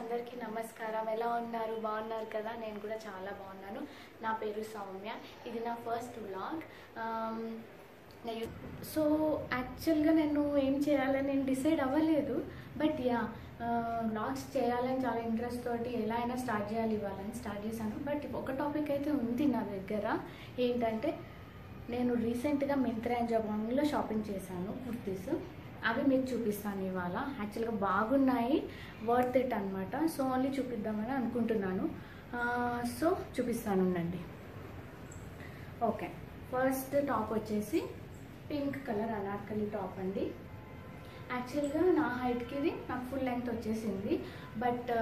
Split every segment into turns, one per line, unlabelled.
అందరికీ నమస్కారం. ఎలా ఉన్నారు? బాగున్నారు కదా? నేను కూడా చాలా బాగున్నాను. నా పేరు సౌమ్య. ఇది నా ఫస్ట్ వ్లాగ్. సో యాక్చువల్గా నేను ఏం చేయాలని నేను డిసైడ్ అవ్వలేదు. బట్ వ్లాగ్స్ చేయాలని చాలా ఇంట్రెస్ట్ తోటి ఎలా అయినా స్టార్ట్ చేయాలి ఇవ్వాలని స్టార్ట్ చేశాను. బట్ ఒక టాపిక్ అయితే ఉంది నా దగ్గర. ఏంటంటే నేను రీసెంట్గా మింత్రా అండ్ జబాంగ్లో షాపింగ్ చేశాను కుర్తీస్. అవి మీకు చూపిస్తాను ఇవాళ. యాక్చువల్గా బాగున్నాయి, వర్త్ ఇట్ అనమాట. సో ఓన్లీ చూపిద్దామని అనుకుంటున్నాను. సో చూపిస్తాను ఉండండి. ఓకే, ఫస్ట్ టాప్ వచ్చేసి పింక్ కలర్ అనార్కలి టాప్ అండి. యాక్చువల్గా నా హైట్కి ఇది నాకు ఫుల్ లెంగ్త్ వచ్చేసింది. బట్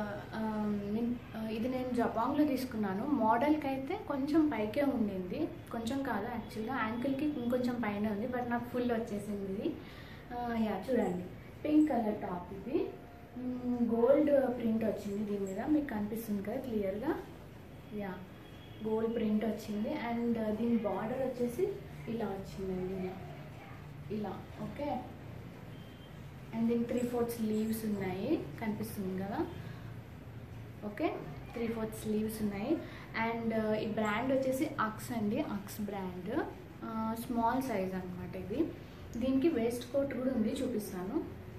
ఇది నేను జబాంగ్లో తీసుకున్నాను. మోడల్కి అయితే కొంచెం పైకే ఉండింది, కొంచెం కాదు యాక్చువల్గా యాంకిల్కి ఇంకొంచెం పైన ఉంది. బట్ నాకు ఫుల్ వచ్చేసింది ఇది. చూడండి, పింక్ కలర్ టాప్. ఇది గోల్డ్ ప్రింట్ వచ్చింది దీని మీద, మీకు కనిపిస్తుంది కదా క్లియర్గా. గోల్డ్ ప్రింట్ వచ్చింది. అండ్ దీని బార్డర్ వచ్చేసి ఇలా వచ్చిందండి, ఇలా. ఓకే, అండ్ దీనికి 3/4 స్లీవ్స్ ఉన్నాయి, కనిపిస్తుంది కదా. ఓకే, 3/4 స్లీవ్స్ ఉన్నాయి. అండ్ ఈ బ్రాండ్ వచ్చేసి అక్స్ అండి, అక్స్ బ్రాండ్. స్మాల్ సైజ్ అనమాట ఇది. దీనికి వేస్ట్ కోట్ కూడా ఉంది, చూపిస్తాను.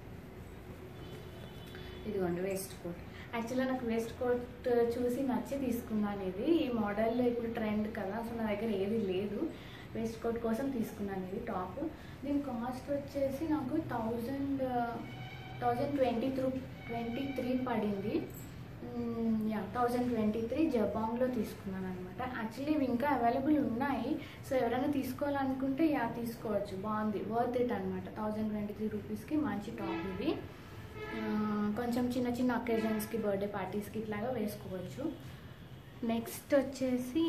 ఇదిగోండి వేస్ట్ కోట్. యాక్చువల్గా నాకు వేస్ట్ కోట్ చూసి నచ్చి తీసుకున్నాను ఇది. ఈ మోడల్ ఇప్పుడు ట్రెండ్ కదా, సో నా దగ్గర ఏది లేదు. వేస్ట్ కోట్ కోసం తీసుకున్నాను ఇది టాప్. దీని కాస్ట్ వచ్చేసి నాకు 1023 పడింది. 1023 జబాంగ్లో తీసుకున్నాను అనమాట. యాక్చువల్లీ ఇవి ఇంకా అవైలబుల్ ఉన్నాయి. సో ఎవరైనా తీసుకోవాలనుకుంటే తీసుకోవచ్చు. బాగుంది, వర్త్ ఇట్ అనమాట. 1023 రూపీస్కి మంచి టాప్ ఇది. కొంచెం చిన్న చిన్న అకేషన్స్కి, బర్త్డే పార్టీస్కి ఇట్లాగా వేసుకోవచ్చు. నెక్స్ట్ వచ్చేసి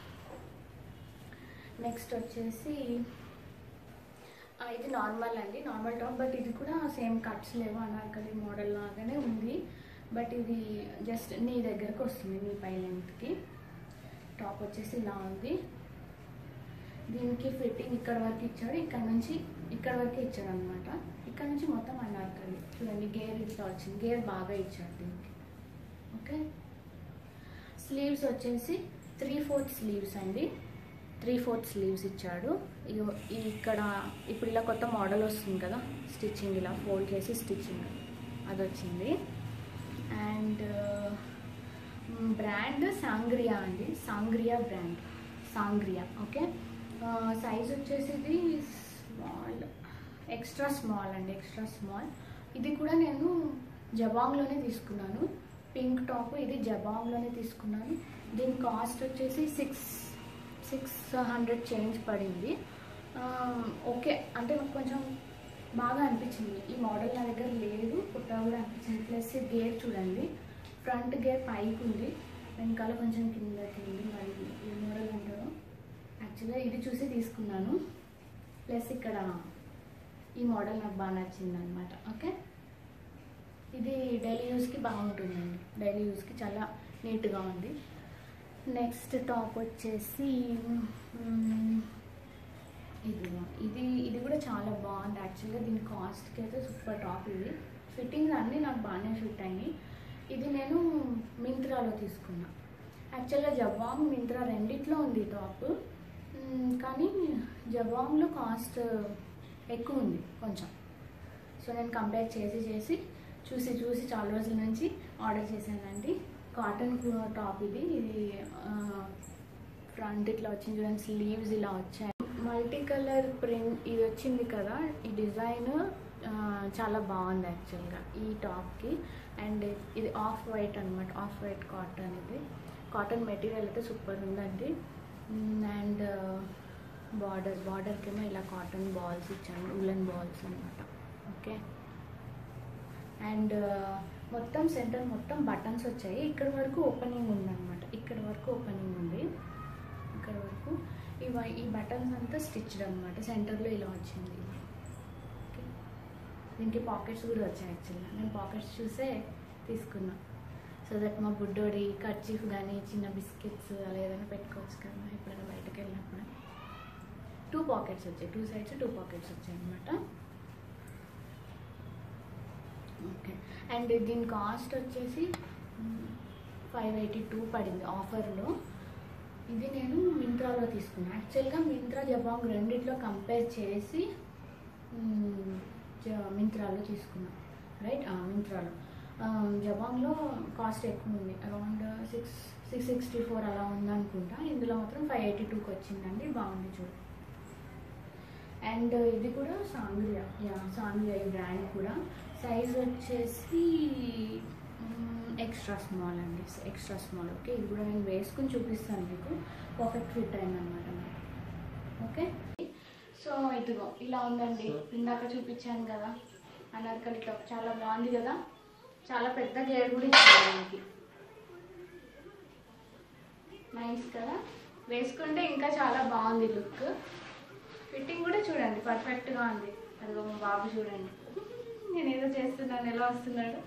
ఇది నార్మల్ అండి, నార్మల్ టాప్. బట్ ఇది కూడా సేమ్ కట్స్ లేవు, అనార్కలి మోడల్ లాగానే ఉంది. బట్ ఇది జస్ట్ నీ దగ్గరకు వస్తుంది, నీ పై లెంగ్త్కి. టాప్ వచ్చేసి ఇలా ఉంది. దీనికి ఫిట్టింగ్ ఇక్కడ వరకు ఇచ్చాడు, ఇక్కడ నుంచి ఇక్కడ వరకు ఇచ్చాడు అనమాట. ఇక్కడ నుంచి మొత్తం అనార్కలి. చూడండి, గేర్ ఇట్లా వచ్చింది, గేర్ బాగా ఇచ్చాడు దీనికి. ఓకే, స్లీవ్స్ వచ్చేసి 3/4 స్లీవ్స్ అండి. 3/4 స్లీవ్స్ ఇచ్చాడు. ఇక్కడ ఇప్పుడు ఇలా కొత్త మోడల్ వస్తుంది కదా, స్టిచ్చింగ్ ఇలా ఫోల్డ్ చేసి స్టిచ్చింగ్, అది వచ్చింది. అండ్ బ్రాండ్ సాంగ్రియా అండి, Sangria brand, Sangria. Okay, size వచ్చేసి ఇది స్మాల్, ఎక్స్ట్రా స్మాల్ అండి, ఎక్స్ట్రా స్మాల్. ఇది కూడా నేను జబాంగ్లోనే తీసుకున్నాను. పింక్ టాప్ ఇది జబాంగ్లోనే తీసుకున్నాను. దీని కాస్ట్ వచ్చేసి 600 చేంజ్ పడింది. ఓకే, అంటే నాకు కొంచెం బాగా అనిపించింది. ఈ మోడల్ నా దగ్గర లేదు, కొత్తగా కూడా అనిపించింది. ప్లస్ గేర్ చూడండి, ఫ్రంట్ గేర్ పైకి ఉంది, వెనకాల కొంచెం కిందకి ఉంది. మరి ఈ మోడల్ అంటారు. యాక్చువల్గా ఇది చూసి తీసుకున్నాను. ప్లస్ ఇక్కడ ఈ మోడల్ నాకు బాగా నచ్చింది అనమాట. ఓకే, ఇది డైలీ యూస్కి బాగుంటుందండి, డైలీ యూస్కి చాలా నీట్గా ఉంది. నెక్స్ట్ టాప్ వచ్చేసి ఇది కూడా చాలా బాగుంది. యాక్చువల్గా దీని కాస్ట్కి అయితే సూపర్ టాప్. ఇది ఫిట్టింగ్స్ అన్నీ నాకు బాగానే ఫిట్ అయినాయి. ఇది నేను మింత్రాలో తీసుకున్నా. యాక్చువల్గా జబాంగ్, మింత్రా రెండిట్లో ఉంది టాప్. కానీ జబాంగ్లో కాస్ట్ ఎక్కువ ఉంది కొంచెం. సో నేను కంపేర్ చేసి చూసి చాలా రోజుల నుంచి ఆర్డర్ చేశానండి. కాటన్ టాప్ ఇది ఫ్రంట్ ఇట్లా వచ్చింది చూడండి, స్లీవ్స్ ఇలా వచ్చాయి. మల్టీ కలర్ ప్రింట్ ఇది వచ్చింది కదా, ఈ డిజైన్ చాలా బాగుంది యాక్చువల్గా ఈ టాప్కి. అండ్ ఇది ఆఫ్ వైట్ అనమాట, ఆఫ్ వైట్ కాటన్. ఇది కాటన్ మెటీరియల్ అయితే సూపర్ ఉందండి. అండ్ బార్డర్కేమో ఇలా కాటన్ బాల్స్ ఇచ్చాను, ఉలెన్ బాల్స్ అనమాట. ఓకే, అండ్ మొత్తం సెంటర్ మొత్తం బటన్స్ వచ్చాయి. ఇక్కడ వరకు ఓపెనింగ్ ఉందన్నమాట, ఇక్కడ వరకు ఓపెనింగ్ ఉంది, ఇక్కడ వరకు. ఈ బటన్స్ అంతా స్టిచ్డ్ అనమాట. సెంటర్లో ఇలా వచ్చింది. ఓకే, దీనికి పాకెట్స్ కూడా వచ్చాయి. యాక్చువల్గా నేను పాకెట్స్ చూసే తీసుకున్నా. సో దట్ మా బుడ్డోడి కర్చీఫ్ కానీ చిన్న బిస్కెట్స్ అలా ఏదైనా పెట్టుకోవచ్చు కదా ఎప్పుడైనా బయటకు వెళ్ళినప్పుడు. 2 పాకెట్స్ వచ్చాయి, 2 సైడ్స్ 2 పాకెట్స్ వచ్చాయి అనమాట. ఓకే. అండ్ దీని కాస్ట్ వచ్చేసి 582 పడింది ఆఫర్లో. ఇది నేను మింత్రాలో తీసుకున్నాను. యాక్చువల్గా మింత్రా జబాంగ్ రెండిట్లో కంపేర్ చేసి మింత్రాలో తీసుకున్నాను, రైట్. మింత్రాలో జబాంగ్లో కాస్ట్ ఎక్కువ ఉంది, అరౌండ్ 664 అలా ఉందనుకుంటా. ఇందులో మాత్రం 582కి వచ్చిందండి. బాగుంది చూడు. అండ్ ఇది కూడా సాంగ్రియా, సాంగ్రియా ఈ బ్రాండ్ కూడా. సైజ్ వచ్చేసి ఎక్స్ట్రా స్మాల్ అండి, ఎక్స్ట్రా స్మాల్. ఓకే, ఇది కూడా నేను వేసుకుని చూపిస్తాను మీకు. పర్ఫెక్ట్ ఫిట్ అయిందనమాట నాకు. ఓకే, సో ఇదిగో ఇలా ఉందండి. ఇందాక చూపించాను కదా అనార్కలి టాప్, చాలా బాగుంది కదా. చాలా పెద్ద గేర్ కూడా ఇచ్చాను మనకి, నైస్ కదా. వేసుకుంటే ఇంకా చాలా బాగుంది లుక్. ఫిట్టింగ్ కూడా చూడండి పర్ఫెక్ట్గా ఉంది. అదిగో మా బాబు చూడండి, నేను ఏదో చేస్తున్నాను, ఎలా వస్తున్నాడు.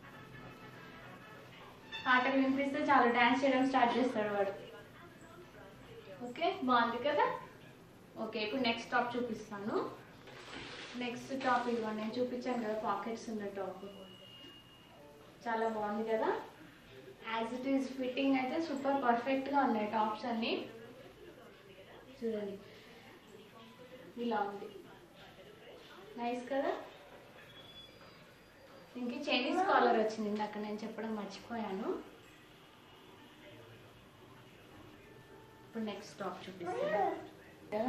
పాటలు వినిపిస్తే చాలు డ్యాన్స్ చేయడం స్టార్ట్ చేస్తాడు వాడు. ఓకే, బాగుంది కదా. ఓకే, ఇప్పుడు నెక్స్ట్ టాప్ చూపిస్తాను. నెక్స్ట్ టాప్ ఇదిగో నేను చూపించాను కదా, పాకెట్స్ ఉన్న టాప్. చాలా బాగుంది కదా. యాజ్ ఇట్ ఈస్ ఫిట్టింగ్ అయితే సూపర్ పర్ఫెక్ట్గా ఉన్నాయి టాప్స్ అన్నీ. చూడండి ఇలా ఉంది, నైస్ కదా. దీనికి చైనీస్ కాలర్ వచ్చింది, ఇందాక నేను చెప్పడం మర్చిపోయాను. ఇప్పుడు నెక్స్ట్ టాప్ చూపిస్తాను.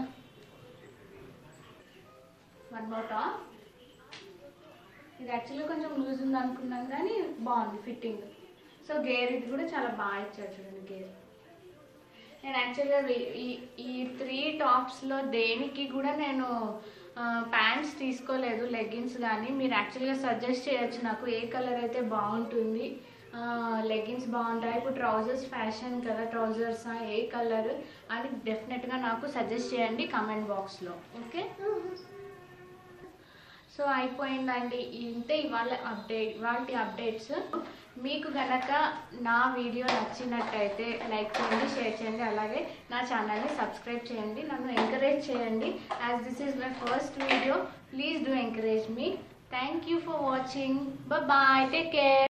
One more top. ఇది యాక్చువల్గా కొంచెం లూజ్ ఉంది అనుకున్నాను కానీ బాగుంది ఫిట్టింగ్. సో గేర్ ఇది కూడా చాలా బాగా ఇచ్చారు చూడండి గేర్. నేను యాక్చువల్గా ఈ 3 టాప్స్లో దేనికి కూడా నేను ప్యాంట్స్ తీసుకోలేదు, లెగ్గిన్స్ కానీ. మీరు యాక్చువల్గా సజెస్ట్ చేయొచ్చు నాకు ఏ కలర్ అయితే బాగుంటుంది, లెగ్గిన్స్ బాగుంటాయి. ఇప్పుడు ట్రౌజర్స్ ఫ్యాషన్ కదా, ట్రౌజర్స్ ఏ కలర్ అని డెఫినెట్గా నాకు సజెస్ట్ చేయండి కామెంట్ బాక్స్లో. ఓకే, సో అయిపోయిందండి. ఇంతే ఇవాళ అప్డేట్స్. మీకు కనుక నా వీడియో నచ్చినట్టయితే లైక్ చేయండి, షేర్ చేయండి, అలాగే నా ఛానల్ని సబ్స్క్రైబ్ చేయండి, నన్ను ఎంకరేజ్ చేయండి. As this is my first video, please do encourage me. Thank you for watching. Bye, take care.